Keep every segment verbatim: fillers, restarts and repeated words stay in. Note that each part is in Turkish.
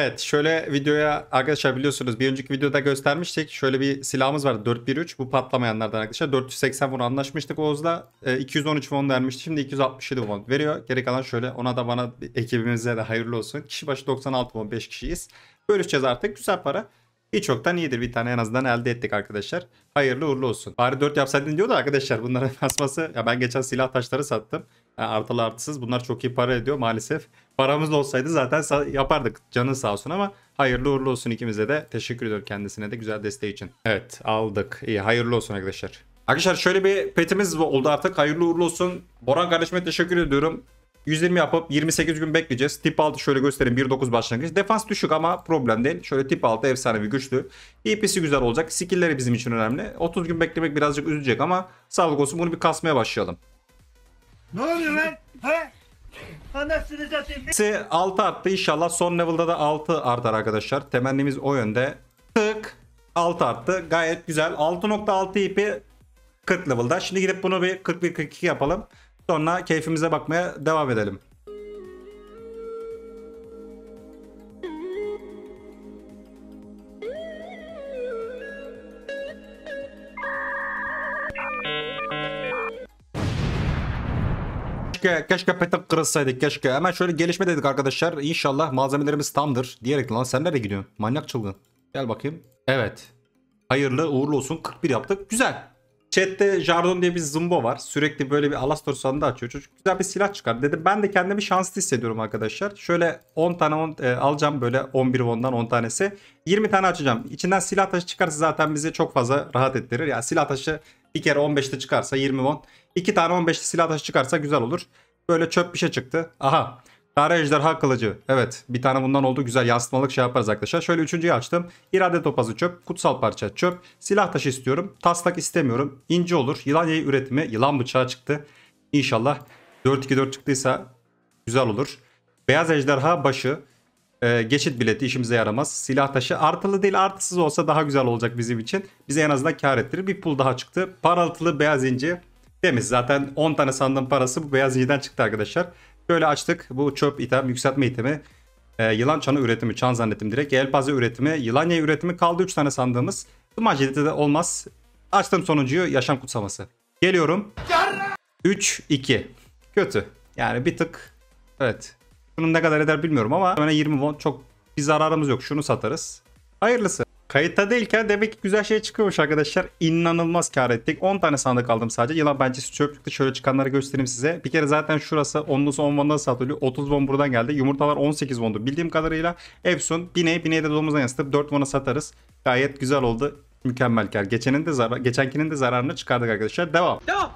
Evet, şöyle videoya arkadaşlar biliyorsunuz bir önceki videoda göstermiştik. Şöyle bir silahımız vardı dört bir üç, bu patlamayanlardan arkadaşlar. dört yüz seksen won anlaşmıştık Oğuz'la. E, iki yüz on üç won vermişti. Şimdi iki yüz altmış yedi won veriyor. Geri kalan şöyle, ona da bana ekibimize de hayırlı olsun. Kişi başı doksan altı won, beş kişiyiz. Bölüşeceğiz artık, güzel para. Hiç yoktan iyidir, bir tane en azından elde ettik arkadaşlar. Hayırlı uğurlu olsun. Bari dört yapsaydın diyordu arkadaşlar, bunların basması. Ya ben geçen silah taşları sattım. Yani artılı artısız bunlar çok iyi para ediyor maalesef. Paramız da olsaydı zaten yapardık, canı sağ olsun, ama hayırlı uğurlu olsun ikimize de. Teşekkür ediyorum kendisine de güzel desteği için. Evet, aldık. İyi, hayırlı olsun arkadaşlar. Arkadaşlar şöyle bir petimiz oldu artık, hayırlı uğurlu olsun. Boran kardeşime teşekkür ediyorum. yüz yirmi yapıp yirmi sekiz gün bekleyeceğiz. Tip altı şöyle göstereyim, bir dokuz başlangıç. Defans düşük ama problem değil. Şöyle tip altı efsanevi güçlü. E P'si güzel olacak. Skill'leri bizim için önemli. otuz gün beklemek birazcık üzecek ama sağlık olsun, bunu bir kasmaya başlayalım. Ne oluyor lan? He? Anasını satayım. altı arttı, inşallah son level'da da altı artar arkadaşlar. Temennimiz o yönde. Tık altı arttı, gayet güzel. altı nokta altı E P kırk level'da. Şimdi gidip bunu bir kırk bir kırk iki yapalım. Sonra keyfimize bakmaya devam edelim. Keşke, keşke petek kırılsaydık keşke. Hemen şöyle gelişme dedik arkadaşlar. İnşallah malzemelerimiz tamdır. Diyerek lan sen nereye gidiyorsun? Manyak çılgın. Gel bakayım. Evet. Hayırlı uğurlu olsun. kırk bir yaptık. Güzel. Chat'te Jardon diye bir zımbo var. Sürekli böyle bir Alastor sandığı açıyor. Çocuk güzel bir silah çıkar. Dedim ben de kendimi şanslı hissediyorum arkadaşlar. Şöyle on tane on, e, alacağım, böyle on bir won'dan on tanesi. yirmi tane açacağım. İçinden silah taşı çıkarsa zaten bizi çok fazla rahat ettirir. Yani silah taşı bir kere on beşte çıkarsa yirmi won. iki tane on beşte silah taşı çıkarsa güzel olur. Böyle çöp bir şey çıktı. Aha. Kara ejderha kılıcı. Evet, bir tane bundan oldu. Güzel yansıtmalık şey yaparız arkadaşlar. Şöyle üçüncüyü açtım. İrade topazı çöp. Kutsal parça çöp. Silah taşı istiyorum. Taslak istemiyorum. İnci olur. Yılan yayı üretimi. Yılan bıçağı çıktı. İnşallah dört iki dört çıktıysa güzel olur. Beyaz ejderha başı. Ee, geçit bileti işimize yaramaz. Silah taşı artılı değil artısız olsa daha güzel olacak bizim için. Bize en azından kar ettirir. Bir pul daha çıktı. Parıltılı beyaz inci. Temiz. Zaten on tane sandığım parası bu beyaz inciden çıktı arkadaşlar. Şöyle açtık. Bu çöp item, yükseltme itemi. Ee, yılan çanı üretimi, çan zannettim direkt. Yelpaze üretimi, yılan yayı üretimi, kaldı üç tane sandığımız. Dımancılıkta de olmaz. Açtım sonuncuyu, yaşam kutsaması. Geliyorum. üç iki. Kötü. Yani bir tık. Evet. Bunun ne kadar eder bilmiyorum ama yirmi won, çok bir zararımız yok. Şunu satarız. Hayırlısı. Kayıtta değilken demek ki güzel şey çıkıyormuş arkadaşlar. İnanılmaz kar ettik. on tane sandık aldım sadece. Yılan bencesi çöp çıktı. Şöyle çıkanları göstereyim size. Bir kere zaten şurası onlusu on won'dan satılıyor. otuz won buradan geldi. Yumurtalar on sekiz won'du. Bildiğim kadarıyla Epson Biney. Biney'de domuzdan yansıtıp dört won'a satarız. Gayet güzel oldu. Mükemmel kar. Geçenin de zarar, geçenkinin de zararını çıkardık arkadaşlar. Devam. Devam.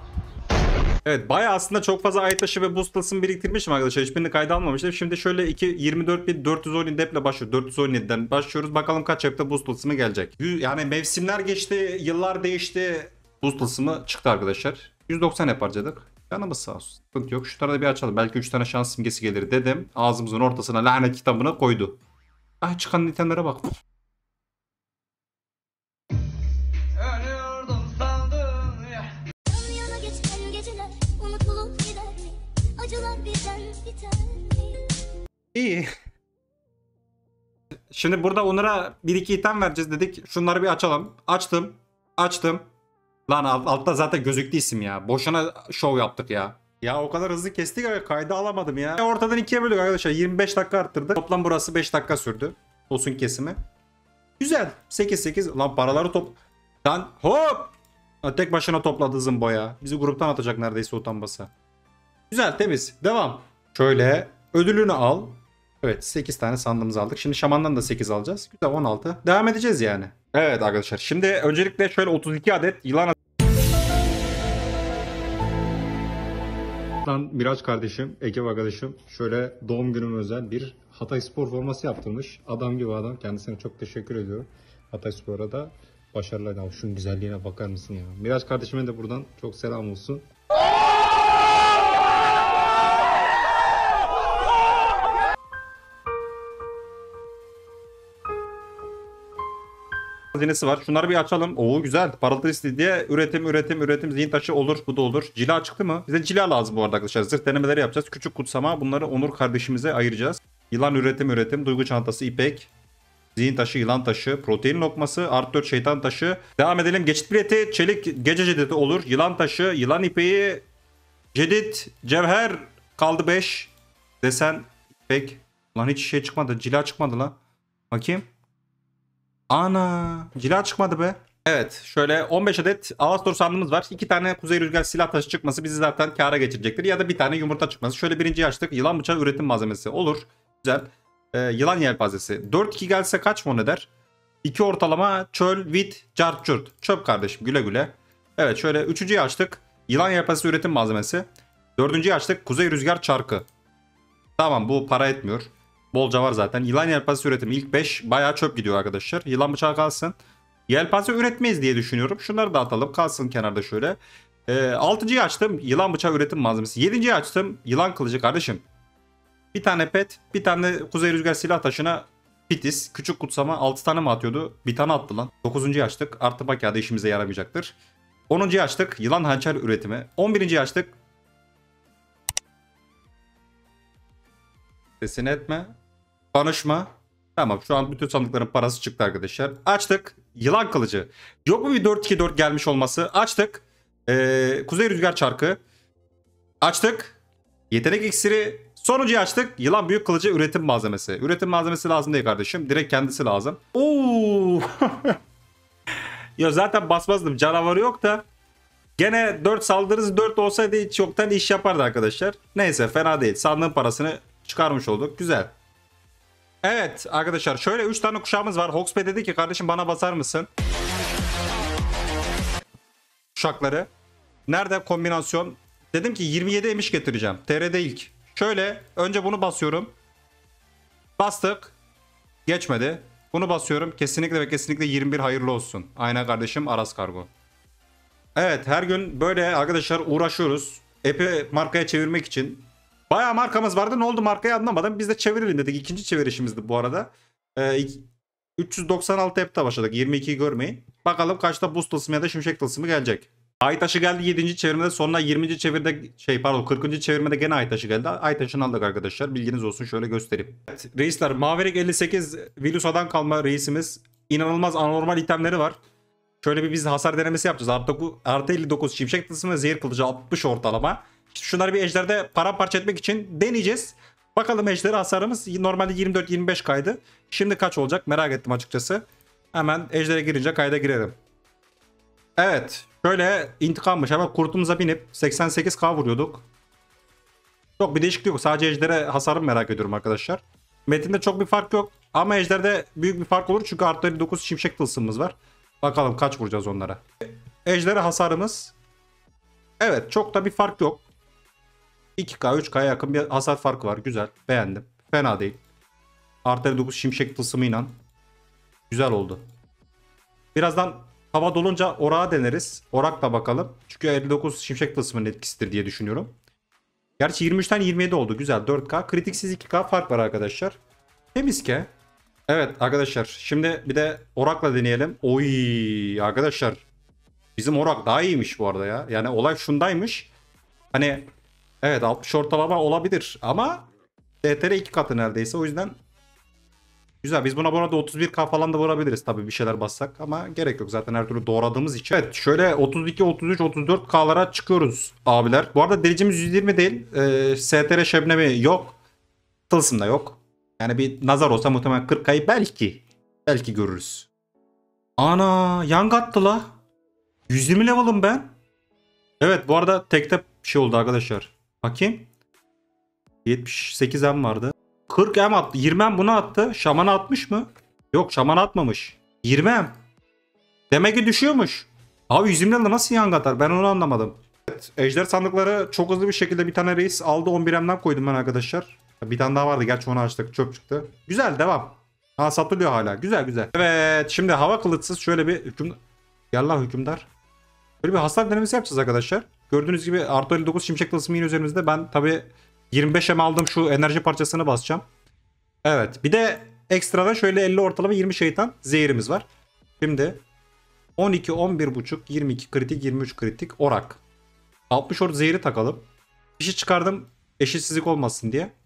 Evet, bayağı aslında çok fazla ay taşı ve boost tılsım biriktirmişim arkadaşlar. Hiçbirini kayda almamıştım. Şimdi şöyle iki yirmi dört bin dört yüz on yedi deple başlıyor. dört yüz on yediden başlıyoruz. Bakalım kaç yapta boost tılsımı gelecek. Yani mevsimler geçti, yıllar değişti. Boost tılsımı çıktı arkadaşlar. yüz doksan hep harcadık. Canımız sağ olsun. Sıkıntı yok. Şu tarafa bir açalım. Belki üç tane şans simgesi gelir dedim. Ağzımızın ortasına lanet kitabını koydu. Ay, çıkan itemlere bak. İyi. Şimdi burada Onur'a bir iki item vereceğiz dedik. Şunları bir açalım. Açtım. Açtım. Lan altta zaten gözüktü isim ya. Boşuna şov yaptık ya. Ya o kadar hızlı kestik ya, kayda alamadım ya. Ortadan ikiye böldük arkadaşlar. yirmi beş dakika arttırdık. Toplam burası beş dakika sürdü. Tosun kesimi. Güzel. sekiz sekiz. Lan paraları top... Lan hop! Tek başına topladı zımbo ya. Bizi gruptan atacak neredeyse utanmasa. Güzel, temiz. Devam. Şöyle ödülünü al. Evet, sekiz tane sandığımızı aldık. Şimdi şamandan da sekiz alacağız. Güzel, on altı. Devam edeceğiz yani. Evet arkadaşlar. Şimdi öncelikle şöyle otuz iki adet yılan... Lan Miraç kardeşim, ekip arkadaşım şöyle doğum günüm özel bir Hatay Spor forması yaptırmış. Adam gibi adam. Kendisine çok teşekkür ediyorum. Hatay Spor'a da başarılar. Şunun güzelliğine bakar mısın ya? Miraç kardeşime de buradan çok selam olsun. Hazinesi var. Şunları bir açalım. Oo güzel. Parıltı listi diye üretim üretim üretim zihin taşı olur. Bu da olur. Cila çıktı mı? Bize cila lazım bu arada arkadaşlar. Zırh denemeleri yapacağız. Küçük kutsama. Bunları Onur kardeşimize ayıracağız. Yılan üretim üretim. Duygu çantası ipek. Zihin taşı, yılan taşı, protein lokması, artı dört şeytan taşı. Devam edelim. Geçit bileti, çelik gece cedidi olur. Yılan taşı, yılan ipeği, cedit, cevher kaldı beş. Desen ipek. Lan hiç şey çıkmadı. Cila çıkmadı lan. Bakayım. Ana, cila çıkmadı be. Evet, şöyle on beş adet Ağustos sandığımız var. iki tane kuzey rüzgar silah taşı çıkması bizi zaten kâra geçirecektir. Ya da bir tane yumurta çıkması. Şöyle birinciyi açtık. Yılan bıçağı üretim malzemesi olur. Güzel. Ee, yılan yelpazesi. dört iki gelse kaç mon eder? iki ortalama çöl, vit, cart, çurt. Çöp kardeşim, güle güle. Evet, şöyle üçüncüyü açtık. Yılan yelpazesi üretim malzemesi. Dördüncüyü açtık. Kuzey rüzgar çarkı. Tamam, bu para etmiyor. Bolca var zaten. Yılan yelpazesi üretimi ilk beş bayağı çöp gidiyor arkadaşlar. Yılan bıçağı kalsın. Yelpaze üretmeyiz diye düşünüyorum. Şunları da atalım. Kalsın kenarda şöyle. E, altıncıyı açtım. Yılan bıçağı üretim malzemesi. Yedinciyi açtım. Yılan kılıcı kardeşim. Bir tane pet. Bir tane kuzey rüzgar silah taşına pitis. Küçük kutsama. altı tane mi atıyordu? Bir tane attı lan. dokuzuncuyu açtık. Artı kağıdı işimize yaramayacaktır. onuncuyu açtık. Yılan hançer üretimi. on birinciyi açtık. Sesini etme. Konuşma. Tamam, şu an bütün sandıkların parası çıktı arkadaşlar. Açtık. Yılan kılıcı. Yok mu bir dört iki dört gelmiş olması? Açtık. Ee, Kuzey rüzgar çarkı. Açtık. Yetenek iksiri. Sonuncuyu açtık. Yılan büyük kılıcı üretim malzemesi. Üretim malzemesi lazım değil kardeşim. Direkt kendisi lazım. Oo. Ya zaten basmazdım. Canavarı yok da. Gene dört saldırısı dört olsaydı hiç çoktan iş yapardı arkadaşlar. Neyse, fena değil. Sandığın parasını çıkarmış olduk. Güzel. Evet arkadaşlar, şöyle üç tane kuşağımız var. Hoxpay dedi ki kardeşim bana basar mısın? Kuşakları. Nerede kombinasyon? Dedim ki yirmi yedi emiş getireceğim. T R'de ilk. Şöyle önce bunu basıyorum. Bastık. Geçmedi. Bunu basıyorum. Kesinlikle ve kesinlikle yirmi bir hayırlı olsun. Aynen kardeşim, Aras Kargo. Evet, her gün böyle arkadaşlar uğraşıyoruz. App'i markaya çevirmek için. Bayağı markamız vardı. Ne oldu markayı anlamadım. Biz de çevirelim dedik. İkinci çevirişimizdi bu arada. Ee, üç yüz doksan altı app'te başladık. yirmi ikiyi görmeyin. Bakalım kaçta buz tılsımı ya da şimşek tılsımı gelecek. Aytaşı geldi yedinci çevirmede. Sonra yirminci çevirde şey pardon kırkıncı çevirmede gene Aytaşı geldi. Aytaşı'nı aldık arkadaşlar. Bilginiz olsun, şöyle göstereyim. Evet, reisler, Maverick elli sekiz Vilusa'dan kalma reisimiz. İnanılmaz anormal itemleri var. Şöyle bir biz hasar denemesi yapacağız. Artı elli dokuz şimşek tılsımı ve zehir kılıcı altmış ortalama. İşte şunları bir ejderde paramparça etmek için deneyeceğiz. Bakalım ejderi hasarımız normalde yirmi dört yirmi beş kaydı. Şimdi kaç olacak merak ettim açıkçası. Hemen ejdere girince kayda girerim. Evet. Şöyle intikammış. Hemen kurtumuza binip seksen sekiz K vuruyorduk. Çok bir değişiklik yok. Sadece ejdere hasarımı merak ediyorum arkadaşlar. Metinde çok bir fark yok. Ama ejderde büyük bir fark olur. Çünkü artı elli dokuz şimşek tılsımımız var. Bakalım kaç vuracağız onlara. Ejdere hasarımız. Evet, çok da bir fark yok. iki K üç K'ya yakın bir hasar farkı var. Güzel. Beğendim. Fena değil. Artı elli dokuz şimşek tılsımıyla. Güzel oldu. Birazdan hava dolunca orağa deneriz. Orak da bakalım. Çünkü elli dokuz şimşek tılsımının etkisidir diye düşünüyorum. Gerçi yirmi üçten yirmi yedi oldu. Güzel. dört K. Kritiksiz iki K fark var arkadaşlar. Temiz ki. Evet arkadaşlar. Şimdi bir de orakla deneyelim. Oy arkadaşlar. Bizim orak daha iyiymiş bu arada ya. Yani olay şundaymış. Hani evet altmış ortalama olabilir ama D T R iki katı neredeyse, o yüzden güzel. Biz buna burada otuz bir K falan da vurabiliriz tabii bir şeyler bassak ama gerek yok zaten her türlü doğradığımız için. Evet şöyle otuz iki otuz üç otuz dört K'lara çıkıyoruz abiler. Bu arada derecemiz yüz yirmi değil. Ee, S T R şebnemi yok. Tılsım da yok. Yani bir nazar olsa muhtemelen kırk K'yı belki belki görürüz. Ana yang attı la. yüz yirmi level'ım ben. Evet bu arada tekte şey oldu arkadaşlar. Bakayım. yetmiş sekiz M vardı. kırk M attı. yirmi M buna attı. Şaman'a atmış mı? Yok, şamana atmamış. yirmi M. Demek ki düşüyormuş. Abi yüz yirmi level'da nasıl yang atar? Ben onu anlamadım. Evet, ejder sandıkları çok hızlı bir şekilde bir tane reis aldı. on bir M'den koydum ben arkadaşlar. Bir tane daha vardı. Gerçi onu açtık. Çöp çıktı. Güzel, devam. Ha, satılıyor hala. Güzel güzel. Evet şimdi hava kılıçsız şöyle bir hüküm... Gel lan hükümdar. Böyle bir hasar denemesi yapacağız arkadaşlar. Gördüğünüz gibi artı elli dokuz şimşek tılsımı yine üzerimizde. Ben tabi yirmi beş M aldım, şu enerji parçasını basacağım. Evet bir de ekstradan şöyle elli ortalama yirmi şeytan zehirimiz var. Şimdi on iki on bir buçuk yirmi iki kritik yirmi üç kritik orak. altmış or zehri takalım. Bir şey çıkardım eşitsizlik olmasın diye.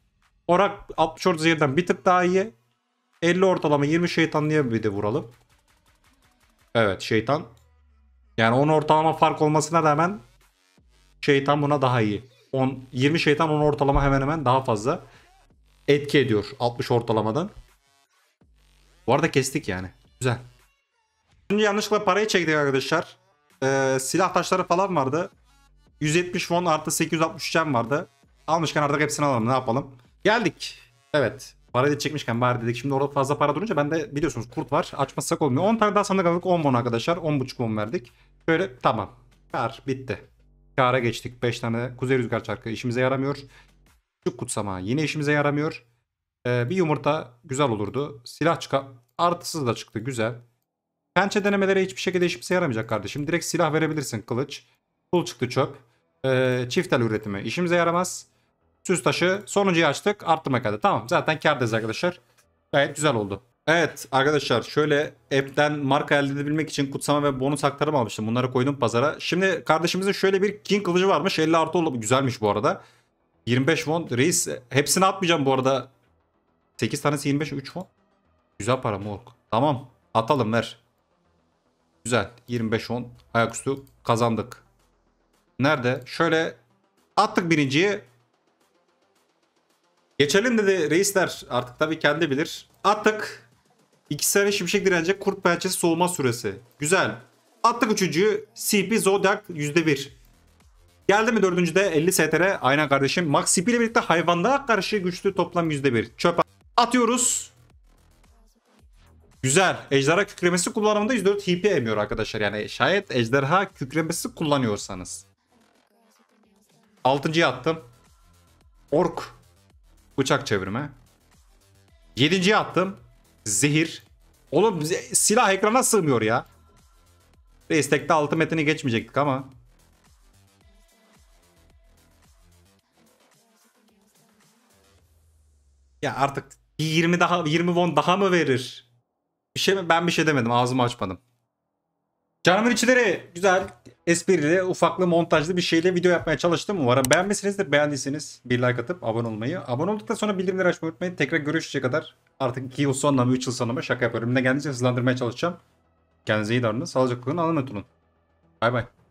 Orak altmış orta zehirden bir tık daha iyi. elli ortalama yirmi şeytanlıya bir de vuralım. Evet şeytan. Yani on ortalama fark olmasına rağmen şeytan buna daha iyi. on, yirmi şeytan on ortalama hemen hemen daha fazla etki ediyor altmış ortalamadan. Bu arada kestik yani. Güzel. Şimdi yanlışlıkla parayı çektik arkadaşlar. Ee, silah taşları falan vardı. yüz yetmiş won artı sekiz yüz altmış üç gem vardı. Almışken artık hepsini alalım, ne yapalım. Geldik. Evet. Parayı da çekmişken bari dedik. Şimdi orada fazla para durunca ben de biliyorsunuz kurt var. Açmazsak olmuyor. on tane daha sandık aldık. on won arkadaşlar. on buçuk won verdik. Şöyle tamam. Kar bitti. Kara geçtik. beş tane kuzey rüzgar çarkı işimize yaramıyor. Küçük kutsama yine işimize yaramıyor. Ee, bir yumurta güzel olurdu. Silah çıka artısız da çıktı, güzel. Pençe denemeleri hiçbir şekilde işimize yaramayacak kardeşim. Direkt silah verebilirsin, kılıç. Pul çıktı, çöp. Ee, çift el üretimi işimize yaramaz. Süs taşı sonuncuyu açtık, arttırma kaldı. Tamam, zaten kârdayız arkadaşlar. Gayet güzel oldu. Evet arkadaşlar, şöyle app'ten marka elde edebilmek için kutsama ve bonus haklarımı almıştım. Bunları koydum pazara. Şimdi kardeşimizin şöyle bir king kılıcı varmış. elli artı oldu. Güzelmiş bu arada. yirmi beş won. Reis hepsini atmayacağım bu arada. sekiz tanesi yirmi beş, üç won. Güzel para moruk. Tamam, atalım, ver. Güzel. yirmi beş won ayaküstü kazandık. Nerede? Şöyle attık birinciyi. Geçelim dedi reisler. Artık tabii kendi bilir. Attık. İki sene şimşek direnecek kurt pençesi soğuma süresi. Güzel. Attık üçüncüyü. C P Zodiac yüzde bir. Geldi mi dördüncüde elli S T R. Aynen kardeşim. Max C P ile birlikte hayvanlığa karşı güçlü toplam yüzde bir. Çöp atıyoruz. Güzel. Ejderha kükremesi kullanımında yüzde dört H P emiyor arkadaşlar. Yani şayet ejderha kükremesi kullanıyorsanız. altıncıya attım. Ork. Bıçak çevirme. yedinciye attım. Zehir. Oğlum silah ekrana sığmıyor ya. Reis tekte altı metini geçmeyecektik ama. Ya artık yirmi daha yirmi won daha mı verir? Bir şey mi? Ben bir şey demedim. Ağzımı açmadım. Canımın içleri güzel, esprili, ufaklı, montajlı bir şeyle video yapmaya çalıştım. Umarım beğenmişsinizdir. Beğendiyseniz bir like atıp abone olmayı. Abone olduktan sonra bildirimleri açmayı unutmayın. Tekrar görüşecek kadar artık iki yıl sonra mı üç yıl sonra mı şaka yapıyorum. Ne geldiğince hızlandırmaya çalışacağım. Kendinize iyi davranın. Sağlıcakla kalın. Allah'a emanet olun. Bay bay.